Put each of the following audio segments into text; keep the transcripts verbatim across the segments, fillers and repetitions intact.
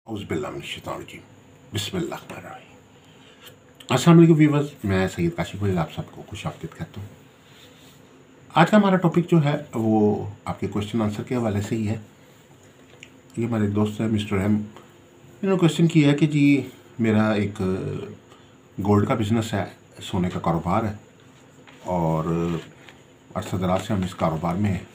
औज़ुबिल्लाहिमिनश्शैतानिर्रजीम बिस्मिल्लाहिर्रहमानिर्रहीम। अस्सलाम वालेकुम व्यूअर्स, मैं सैयद काशिफ वलीद आप सबको खुश आमदीद कहता हूँ। आज का हमारा टॉपिक जो है वो आपके क्वेश्चन आंसर के हवाले से ही है। ये हमारे दोस्त हैं मिस्टर एम, इन्होंने क्वेश्चन किया है कि जी मेरा एक गोल्ड का बिज़नेस है, सोने का कारोबार है और अरसा दराज से हम इस कारोबार में हैं।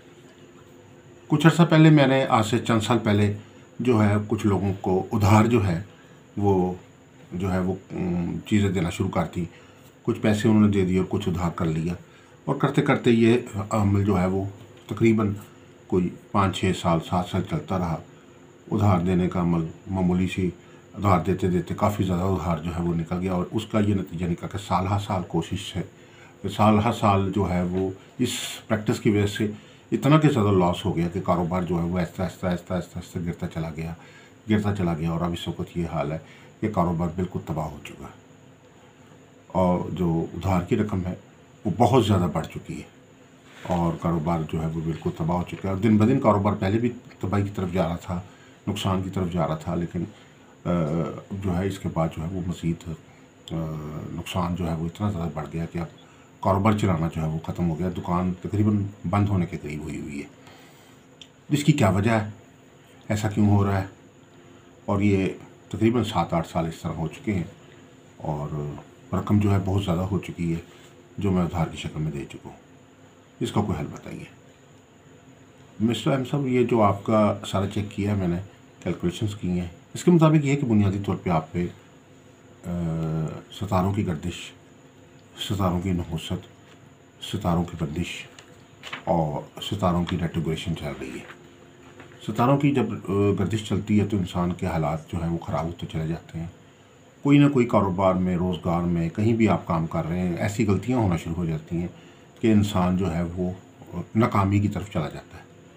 कुछ अर्सा पहले मैंने आज से चंद साल पहले जो है कुछ लोगों को उधार जो है वो जो है वो चीज़ें देना शुरू कर दी। कुछ पैसे उन्होंने दे दिए और कुछ उधार कर लिया और करते करते ये अमल जो है वो तकरीबन कोई पाँच छः साल सात साल चलता रहा। उधार देने का अमल मामूली सी उधार देते देते काफ़ी ज़्यादा उधार जो है वो निकल गया और उसका ये नतीजा निकला कि साल हर साल कोशिश है कि साल हर साल जो है वो इस प्रैक्टिस की वजह से इतना कि ज़्यादा लॉस हो गया कि कारोबार जो है वो ऐसा ऐसा ऐसा ऐसा ऐसा गिरता चला गया गिरता चला गया और अब इस वक्त ये हाल है कि कारोबार बिल्कुल तबाह हो चुका है और जो उधार की रकम है वो बहुत ज़्यादा बढ़ चुकी है और कारोबार जो है वो बिल्कुल तबाह हो चुका है। और दिन ब दिन कारोबार पहले भी तबाही की तरफ जा रहा था, नुकसान की तरफ जा रहा था, लेकिन जो है इसके बाद जो है वो मज़ीद नुकसान जो है वो इतना ज़्यादा बढ़ गया कि अब कारोबार चलाना जो है वो ख़त्म हो गया। दुकान तकरीबन बंद होने के करीब हुई हुई है। इसकी क्या वजह है, ऐसा क्यों हो रहा है? और ये तकरीबन सात आठ साल इस तरह हो चुके हैं और रकम जो है बहुत ज़्यादा हो चुकी है जो मैं उधार की शक्ल में दे चुका हूँ। इसका कोई हल बताइए मिस्टर एम साहब। ये जो आपका सारा चेक किया है मैंने, कैलकुलेशंस की हैं, इसके मुताबिक ये है कि बुनियादी तौर पे आप पे सितारों की गर्दिश, सितारों की नहुसत, सितारों की बंदिश और सितारों की रेट्रोग्रेशन चल रही है। सितारों की जब गर्दिश चलती है तो इंसान के हालात जो हैं वो ख़राब होते चले जाते हैं। कोई ना कोई कारोबार में, रोज़गार में, कहीं भी आप काम कर रहे हैं, ऐसी गलतियां होना शुरू हो जाती हैं कि इंसान जो है वो नाकामी की तरफ चला जाता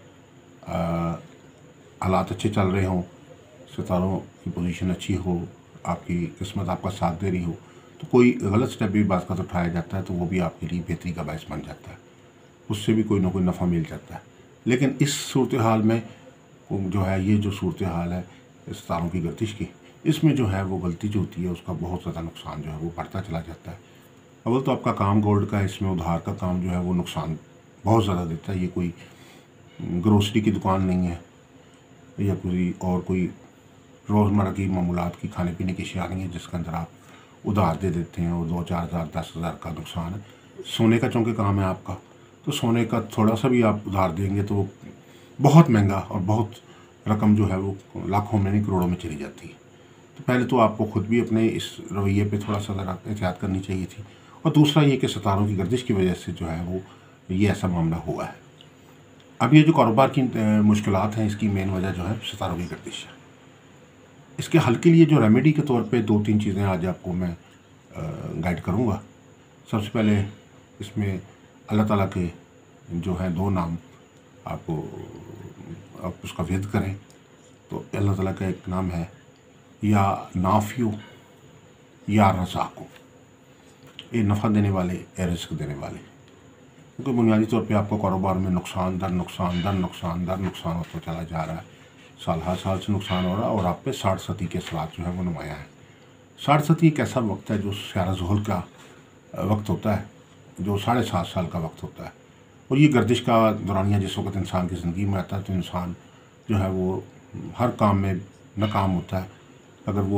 है। हालात अच्छे चल रहे हों, सितारों की पोजीशन अच्छी हो, आपकी किस्मत आपका साथ दे रही हो, तो कोई गलत स्टेप भी बात का तो उठाया जाता है तो वो भी आपके लिए बेहतरी का बायस बन जाता है, उससे भी कोई ना कोई नफ़ा मिल जाता है। लेकिन इस सूरत हाल में जो है, ये जो सूरत हाल है सितारों की गर्दिश की, इसमें जो है वो गलती जो होती है उसका बहुत ज़्यादा नुकसान जो है वो बढ़ता चला जाता है। अव्वल तो आपका काम गोल्ड का है, इसमें उधार का काम जो है वो नुकसान बहुत ज़्यादा देता है। ये कोई ग्रोसरी की दुकान नहीं है या कोई और कोई रोज़मर्रा की मामूलात की खाने पीने की अशिया नहीं है जिसके अंदर आप उधार दे देते हैं और दो चार हज़ार दस हज़ार का नुकसान है। सोने का चूँकि काम है आपका, तो सोने का थोड़ा सा भी आप उधार देंगे तो बहुत महंगा और बहुत रकम जो है वो लाखों में नहीं करोड़ों में चली जाती है। तो पहले तो आपको ख़ुद भी अपने इस रवैये पे थोड़ा सा ज़रा एहतियात करनी चाहिए थी। और दूसरा ये कि सितारों की गर्दिश की वजह से जो है वो ये ऐसा मामला हुआ है। अब ये जो कारोबार की मुश्किलात हैं, इसकी मेन वजह जो है सितारों की गर्दिश है। इसके हल के लिए जो रेमेडी के तौर पे दो तीन चीज़ें आज आपको मैं गाइड करूँगा। सबसे पहले इसमें अल्लाह ताला के जो है दो नाम आपको आप उसका वेद करें। तो अल्लाह ताला का एक नाम है या नाफियो या रज़ाको, ये नफ़ा देने वाले, ये रिज़्क देने वाले। क्योंकि बुनियादी तौर पे आपको कारोबार में नुकसान दर नुकसान दर नुकसान दर नुकसान होता चला जा रहा है। साल हर साल से नुकसान हो रहा है और आप पे साठ सती के सलात जो है वो नुमाया है। साठ सती एक ऐसा वक्त है जो स्यारा ज़ुहल का वक्त होता है, जो साढ़े सात साल का वक्त होता है। और ये गर्दिश का दौरानिया जिस वक्त इंसान की ज़िंदगी में आता है तो इंसान जो है वो हर काम में नाकाम होता है। अगर वो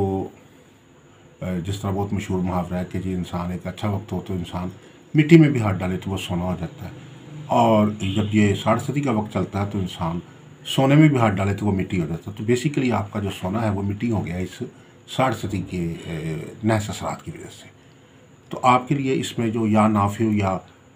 जिस तरह बहुत मशहूर मुहावरा है कि जी इंसान एक अच्छा वक्त हो तो इंसान मिट्टी में भी हाथ डाले तो वो सोना हो जाता है, और जब ये साठ सदी का वक्त चलता है तो इंसान सोने में भी हाथ डाले तो वो मिट्टी हो जाता है। तो बेसिकली आपका जो सोना है वो मिट्टी हो गया इस साठ सदी के नहस असरात की वजह से। तो आपके लिए इसमें जो या नाफियो या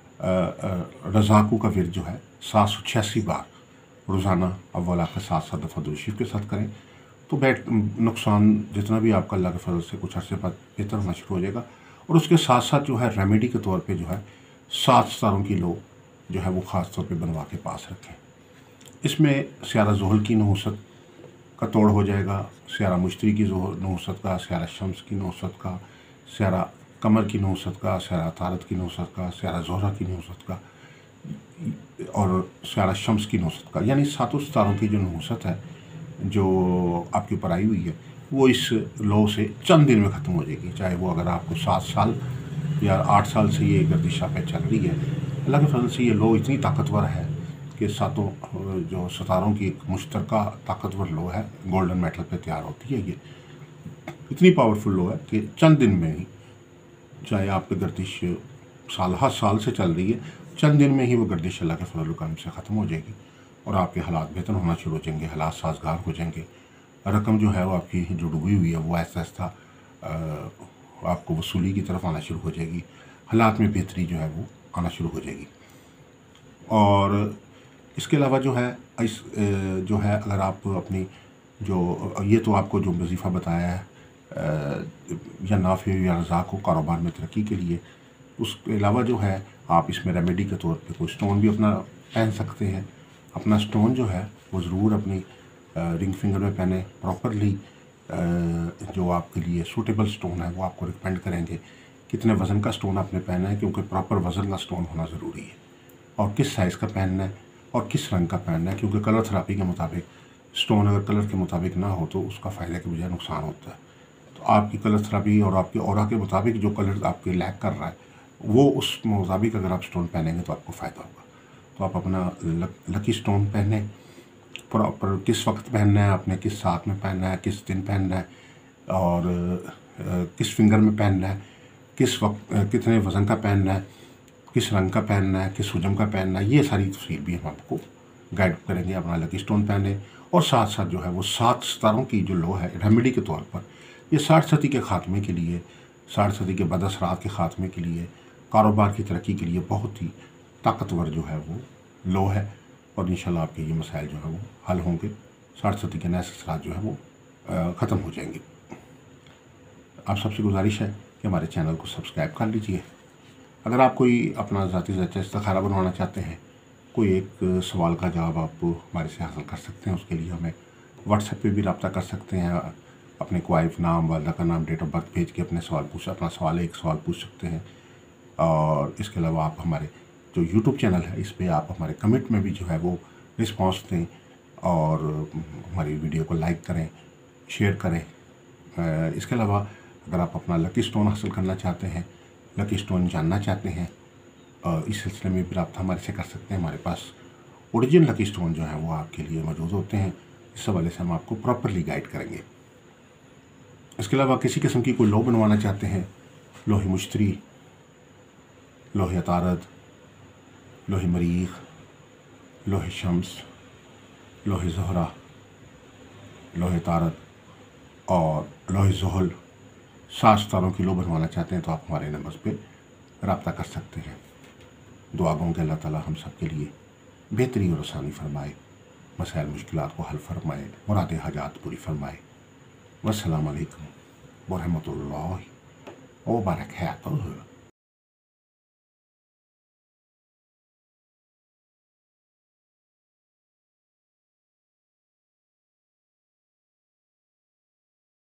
रज़ाकू का विर्द जो है सात सौ छियासी बार रोज़ाना अव्वल आखिर सात सात दफ़ा दुरूद शरीफ के साथ करें तो बैठ नुकसान जितना भी आपका अल्लाह के फजल से कुछ अर्से बाद बेहतर होना शुरू हो जाएगा। और उसके साथ साथ जो है रेमेडी के तौर पे जो है सात सितारों की लो जो है वो ख़ास तौर पे बनवा के पास रखें। इसमें स्यारा ज़ुहल की नहुसत का तोड़ हो जाएगा, स्यारा मुश्तरी की नहुसत का, स्यारा शम्स की नहुसत का, स्यारा कमर की नहुसत का, स्यारा तारत की नहुसत का, स्यारा ज़ोहरा की नहुसत का और स्यारा शम्स की नहुसत का, यानी सातों सितारों की जो नहुसत है जो आपके ऊपर आई हुई है वो इस लो से चंद दिन में ख़त्म हो जाएगी। चाहे वो अगर आपको सात साल या आठ साल से ये गर्दिश आप पे चल रही है, अल्लाह के फजल से ये लो इतनी ताकतवर है कि सातों जो सितारों की एक मुश्तरका ताकतवर लो है, गोल्डन मेटल पे तैयार होती है। ये इतनी पावरफुल लो है कि चंद दिन में ही, चाहे आप पे गर्दिश साल हर साल से चल रही है, चंद दिन में ही वो गर्दिश अल्लाह के फजल करम से ख़त्म हो जाएगी और आपके हालात बेहतर होना शुरू हो जाएंगे, हालात साजगार हो जाएंगे। रकम जो है वो आपकी जो डूबी हुई है वो ऐसा ऐसा आपको वसूली की तरफ आना शुरू हो जाएगी, हालात में बेहतरी जो है वो आना शुरू हो जाएगी। और इसके अलावा जो है इस जो है अगर आप अपनी जो ये तो आपको जो वजीफ़ा बताया है या नाफ़े या रज़ाक हो कारोबार में तरक्की के लिए, उसके अलावा जो है आप इसमें रेमेडी के तौर पे कोई स्टोन भी अपना पहन सकते हैं। अपना स्टोन जो है वो ज़रूर अपनी रिंग फिंगर में पहने प्रॉपरली। जो आपके लिए सूटेबल स्टोन है वो आपको रिकमेंड करेंगे कितने वज़न का स्टोन आपने पहना है, क्योंकि प्रॉपर वज़न का स्टोन होना ज़रूरी है, और किस साइज़ का पहनना है और किस रंग का पहनना है, क्योंकि कलर थेरापी के मुताबिक स्टोन अगर कलर के मुताबिक ना हो तो उसका फ़ायदे के बजाय नुकसान होता है। तो आपकी कलर थेरापी और आपके ऑरा के मुताबिक जो कलर आपके लैक कर रहा है वो उस मुताबिक अगर आप स्टोन पहनेंगे तो आपको फ़ायदा होगा। तो आप अपना लक, लकी स्टोन पहने, प्रॉपर किस वक्त पहनना है आपने, किस साथ में पहनना है, किस दिन पहनना है और किस फिंगर में पहनना है, किस वक्त कितने वज़न का पहनना है, किस रंग का पहनना है, किस हुजम का पहनना है, ये सारी तफसील भी हम आपको गाइड करेंगे। अपना लकी स्टोन पहने और साथ साथ जो है वो सात सितारों की जो लो है रेमेडी के तौर पर, ये साठ सदी के ख़ात्मे के लिए, साठ सदी के बदअसरात के ख़ात्मे के लिए, कारोबार की तरक्की के लिए बहुत ही ताकतवर जो है वो लो है और इंशाल्लाह आपके ये मसाइल जो है वो हल होंगे। साठ सदी के नए असरात जो है वो ख़त्म हो जाएंगे। आप सबसे गुजारिश है कि हमारे चैनल को सब्सक्राइब कर लीजिए। अगर आप कोई अपना ज़ाती ज़ाती इस्तिखारा बनवाना चाहते हैं, कोई एक सवाल का जवाब आप हमारे से हासिल कर सकते हैं, उसके लिए हमें व्हाट्सएप पे भी रब्ता कर सकते हैं। अपने को वाइफ नाम, वालदा का नाम, डेट ऑफ बर्थ भेज के अपने सवाल पूछ अपना सवाल एक सवाल पूछ सकते हैं। और इसके अलावा आप हमारे जो यूट्यूब चैनल है इस पर आप हमारे कमेंट में भी जो है वो रिस्पांस दें और हमारी वीडियो को लाइक करें, शेयर करें। इसके अलावा अगर आप अपना लकी स्टोन हासिल करना चाहते हैं, लकी स्टोन जानना चाहते हैं, इस सिलसिले में भी रब्ता हमारे से कर सकते हैं। हमारे पास ओरिजिनल लकी स्टोन जो है वो आपके लिए मौजूद होते हैं। इस हवाले से हम आपको प्रॉपरली गाइड करेंगे। इसके अलावा किसी किस्म की कोई लो बनवाना चाहते हैं, लोहे मुश्तरी, लोहे अतारद, लोहे मरीख, लोहे शम्स, लोहे ज़ोहरा, लोहे तारद और लोहे ज़ुहल, सात सितारों की लो बनवाना चाहते हैं तो आप हमारे नंबर पे रब्ता कर सकते हैं। दुआ गो कि अल्लाह ताला हम सब के लिए बेहतरी और आसानी फरमाए, मसाइल मुश्किलात को हल फरमाए, मुराद हाजात पूरी फरमाए। वस्सलाम अलैकुम व रहमतुल्लाहि व बरकातहू।